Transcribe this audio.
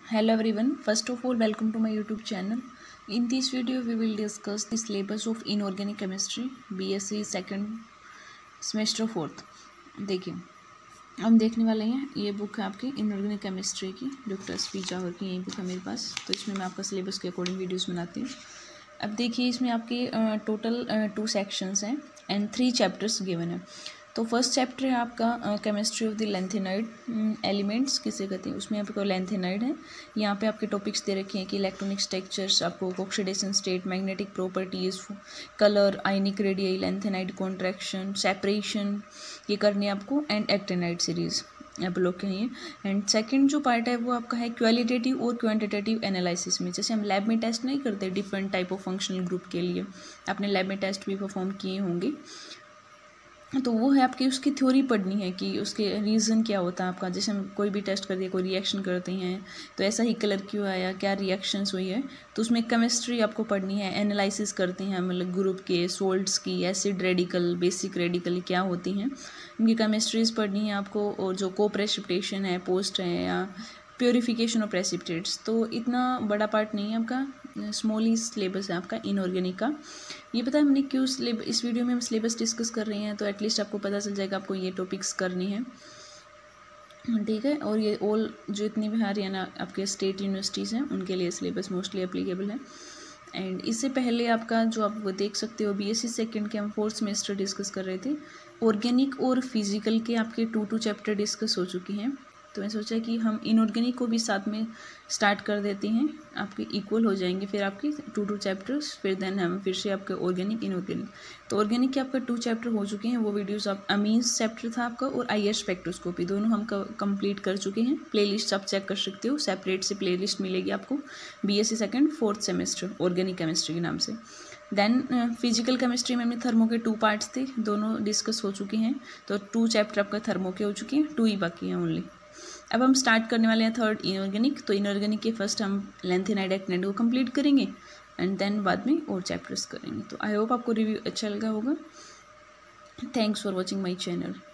Hello everyone, first of all welcome to my YouTube channel. In this video we will discuss the syllabus of inorganic chemistry BSc second semester fourth. देखिए हम देखने वाले हैं, ये book है आपकी inorganic chemistry की, doctor S P Jawar की यही बुक है मेरे पास। तो इसमें मैं आपका सिलेबस के अकॉर्डिंग वीडियोस बनाती हूँ। अब देखिए इसमें आपके टोटल 2 सेक्शंस हैं एंड 3 चैप्टर्स गिवन है। तो फर्स्ट चैप्टर है आपका chemistry of the lanthanide elements किसे कहते हैं, उसमें आपको लेंथेनाइड है। यहाँ पे आपके टॉपिक्स दे रखे हैं कि इलेक्ट्रॉनिक स्ट्रक्चर्स, आपको oxidation state, magnetic properties, colour, ionic radii, lanthanide contraction, separation ये करनी है आपको, एंड एक्टिनाइड सीरीज़ आप लोग के लिए। एंड सेकंड जो पार्ट है वो आपका है क्वालिटेटिव और क्वांटिटेटिव एनालिसिस में। जैसे हम लैब में टेस्ट नहीं करते different type of functional group के लिए, आपने लैब में टेस्ट भी परफॉर्म किए होंगे, तो वो है आपकी उसकी थ्योरी पढ़नी है कि उसके रीज़न क्या होता है आपका। जैसे हम कोई भी टेस्ट करते हैं, कोई रिएक्शन करते हैं तो ऐसा ही कलर क्यों आया, क्या रिएक्शंस हुई है, तो उसमें केमिस्ट्री आपको पढ़नी है। एनालिसिस करते हैं मतलब ग्रुप के, सोल्ट्स की, एसिड रेडिकल, बेसिक रेडिकल क्या होती हैं, इनकी केमिस्ट्रीज पढ़नी है आपको। और जो को प्रेसिपिटेशन है, पोस्ट है, या प्योरीफिकेशन ऑफ प्रेसिपिटेट्स, तो इतना बड़ा पार्ट नहीं है आपका, स्मॉल ही सिलेबस है आपका इनऑर्गेनिक का। ये पता है हमने क्यों इस वीडियो में हम सिलेबस डिस्कस कर रहे हैं, तो एटलीस्ट आपको पता चल जाएगा आपको ये टॉपिक्स करनी है, ठीक है। और ये ऑल जो इतनी भी हरियाणा आपके स्टेट यूनिवर्सिटीज़ हैं उनके लिए सिलेबस मोस्टली एप्लीकेबल है। एंड इससे पहले आपका जो आप वो देख सकते हो बीएससी सेकंड के हम 4th सेमेस्टर डिस्कस कर रहे थे, ऑर्गेनिक और फिजिकल के आपके 2 चैप्टर डिस्कस हो चुके हैं। तो मैं सोचा कि हम इनऑर्गेनिक को भी साथ में स्टार्ट कर देते हैं, आपके इक्वल हो जाएंगे फिर आपके 2 चैप्टर्स, फिर देन हम फिर से आपके ऑर्गेनिक इनऑर्गेनिक। तो ऑर्गेनिक के आपका 2 चैप्टर हो चुके हैं, वो वीडियोस आप अमीन्स चैप्टर था आपका और आईआर स्पेक्ट्रोस्कोपी दोनों हम कंप्लीट कर चुके हैं। प्लेलिस्ट आप चेक कर सकते हो, सेपरेट से प्लेलिस्ट मिलेगी आपको BSc second 4th semester organic chemistry के नाम से। देन फिजिकल केमिस्ट्री में थर्मो के 2 पार्ट्स थे, दोनों डिस्कस हो चुके हैं। तो 2 चैप्टर आपका थर्मो के हो चुके हैं, 2 ही बाकी हैं ओनली। अब हम स्टार्ट करने वाले हैं 3rd इनऑर्गेनिक। तो इनऑर्गेनिक के फर्स्ट हम लेंथेनाइड एक्टिनाइड को कंप्लीट करेंगे एंड देन बाद में और चैप्टर्स करेंगे। तो आई होप आपको रिव्यू अच्छा लगा होगा। Thanks for watching my channel.